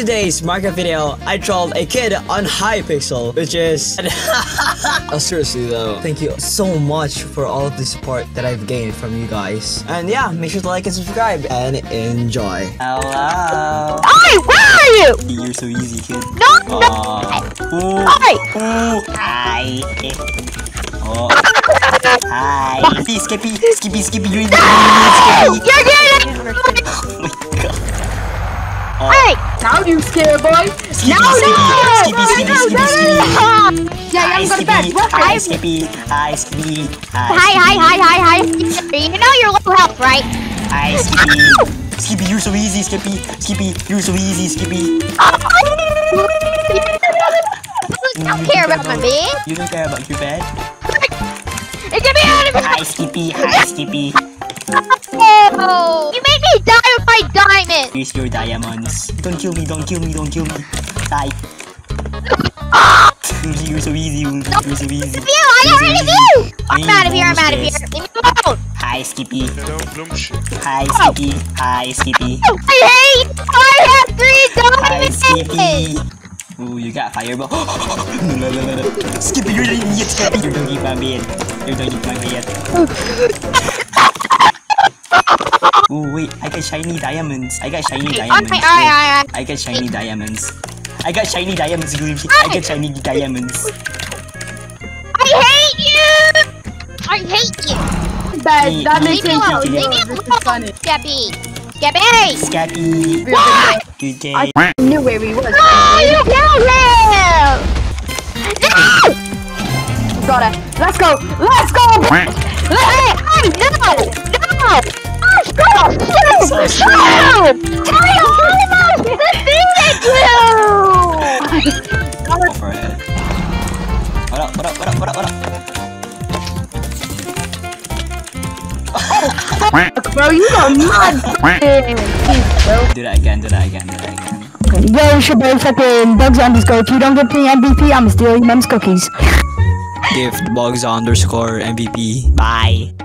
today's Minecraft video, I trolled a kid on Hypixel, which is... seriously though, thank you so much for all of the support that I've gained from you guys. And yeah, make sure to like and subscribe and enjoy. Hello. Hi, where are you? You're so easy, kid. No, Hi. Hi. Oh. Hi. Skippy, you're in the Oh my god. Hey! Now you scared, boy! Skippy. Yeah, I'm gonna bed. Hi, Skippy. Hi, Skippy. Hi. You know you're low health, right? Hi, Skippy. Skippy, you're so easy, Skippy. Skippy, you're so easy, Skippy. You don't care about my bed. You don't care about your bed? Get me out of here! Hi, Skippy. Oh, you made me die with my diamond! Here's your diamonds. Don't kill me. Die. You're so easy. You're so easy. I already do! I'm out of here. Leave me alone! Hi, Skippy. I hate! I have 3 diamonds! Hi, Skippy. Ooh, you got fireball. Skippy, you're an idiot, Skippy. You don't eat my bed. Ooh, wait, I got shiny diamonds. I got shiny diamonds. I got shiny diamonds, Groovy. I got shiny diamonds. I hate you! That makes Leave me alone. This is funny. Skeppy! What? Good day. I knew where he was. No, you killed him! No! Got it. Let's go! No! Tell you all about the thing they do! Go for it. What up? Bro, you got mad. Do that again. Yo, it's your boy fucking Bugs_. If you don't get me MVP, I'ma steal your mom's cookies. Gift Bugs_MVP. Bye.